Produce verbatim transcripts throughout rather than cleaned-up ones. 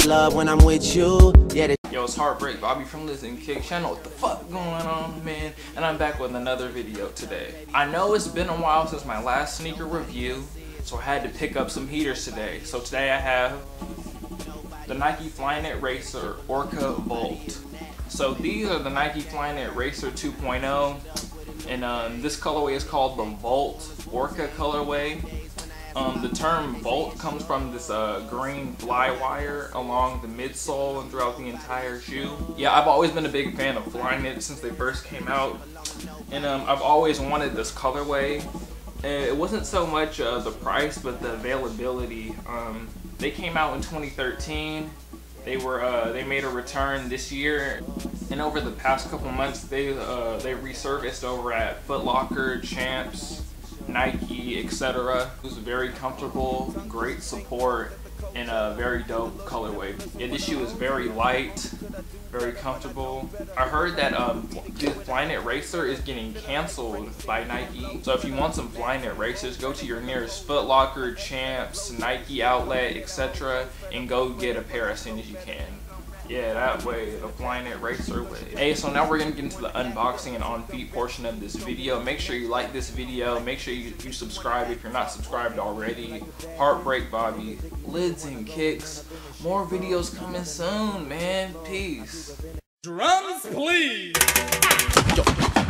love when I'm with you. Yeah. Yo, it's Heartbreak Bobby from Design Kick Channel. What the fuck going on, man? And I'm back with another video today. I know it's been a while since my last sneaker review, so I had to pick up some heaters today. So today I have the Nike Flyknit Racer Orca Volt. So these are the Nike Flyknit Racer two point oh, and um, this colorway is called the Volt Orca colorway. Um, the term Volt comes from this uh, green fly wire along the midsole and throughout the entire shoe. Yeah, I've always been a big fan of Flyknit since they first came out, and um, I've always wanted this colorway. It wasn't so much uh, the price, but the availability. Um, they came out in twenty thirteen. They were uh, they made a return this year, and over the past couple months, they uh, they resurfaced over at Foot Locker, Champs, Nike, et cetera. It was very comfortable, great support, and a very dope colorway. Yeah, this shoe is very light, very comfortable. I heard that um, the Flyknit Racer is getting canceled by Nike. So if you want some Flyknit Racers, go to your nearest Foot Locker, Champs, Nike outlet, et cetera, and go get a pair as soon as you can. Yeah, that way, the Flyknit Racer way. Hey, so now we're gonna get into the unboxing and on feet portion of this video. Make sure you like this video. Make sure you, you subscribe if you're not subscribed already. Heartbreak Bobby, lids and kicks. More videos coming soon, man. Peace. Drums, please. Yo.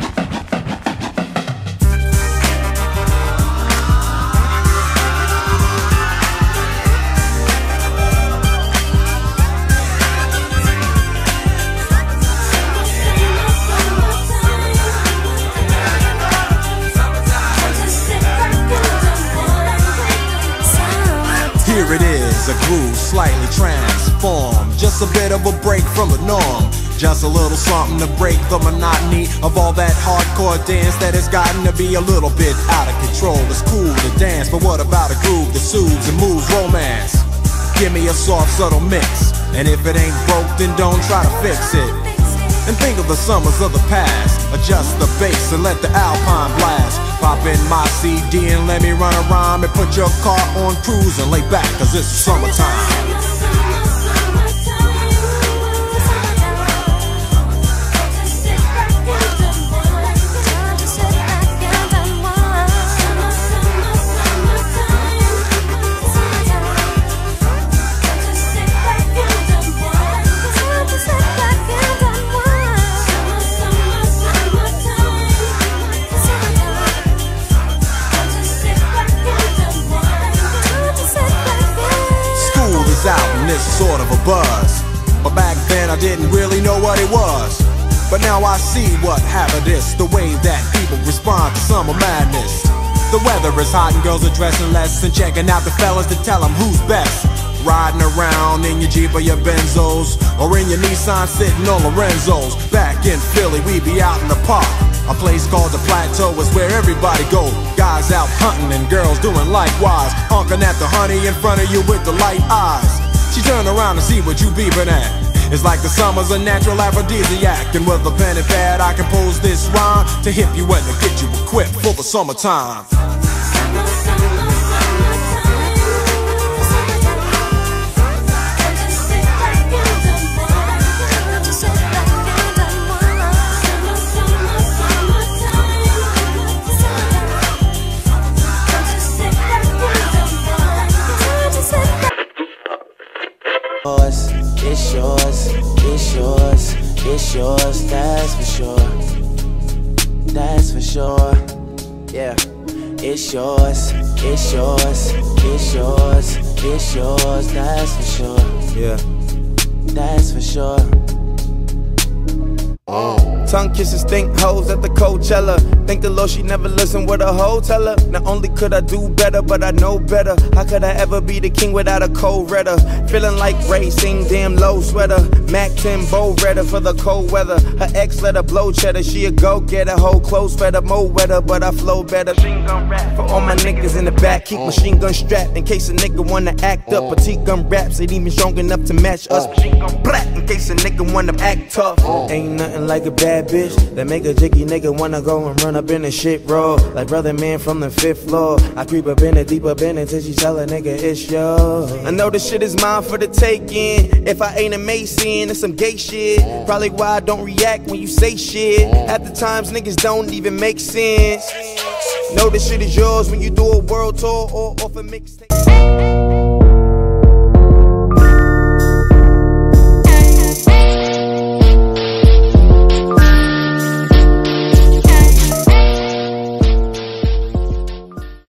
Here it is, a groove slightly transformed. Just a bit of a break from the norm. Just a little something to break the monotony of all that hardcore dance that has gotten to be a little bit out of control. It's cool to dance, but what about a groove that soothes and moves romance? Give me a soft, subtle mix, and if it ain't broke, then don't try to fix it. And think of the summers of the past. Adjust the bass and let the Alpine blast. Pop in my C D and let me run around and put your car on cruise and lay back, cause it's summertime. Out and it's sort of a buzz, but back then I didn't really know what it was. But now I see what happened is the way that people respond to summer madness. The weather is hot and girls are dressing less and checking out the fellas to tell them who's best. Riding around in your Jeep or your Benzos, or in your Nissan sitting on Lorenzo's. Back in Philly we be out in the park. A place called the Plateau is where everybody go. Guys out hunting and girls doing likewise, honking at the honey in front of you with the light eyes. She turn around and see what you beeping at. It's like the summer's a natural aphrodisiac, and with a pen and pad I compose this rhyme to hip you and to get you equipped for the summertime. It's yours, it's yours, it's yours, that's for sure. That's for sure. Yeah. It's yours, it's yours, it's yours, it's yours, that's for sure. Yeah. That's for sure. Oh. Tongue kisses, stink hoes at the Coachella. Think the Lord she never listened what a hoe tell her. Not only could I do better, but I know better. How could I ever be the king without a cold redder? Feeling like racing, damn low sweater. Mac ten bow redder for the cold weather. Her ex let her blow cheddar. She a go get her whole clothes better, more wetter, but I flow better. Machine gun rap for all my niggas in the back. Keep machine gun strapped in case a nigga wanna act up. Petite gun raps ain't even strong enough to match us. Machine gun black in case a nigga wanna act tough. Ain't nothing like a bad bad bitch that make a jiggy nigga wanna go and run up in the shit, bro. Like brother man from the fifth floor. I creep up in it, deep up in it till she tell a nigga it's yours. I know this shit is mine for the taking. If I ain't a Mason, it's some gay shit. Probably why I don't react when you say shit. Half the times niggas don't even make sense. Know this shit is yours when you do a world tour or off a mixtape.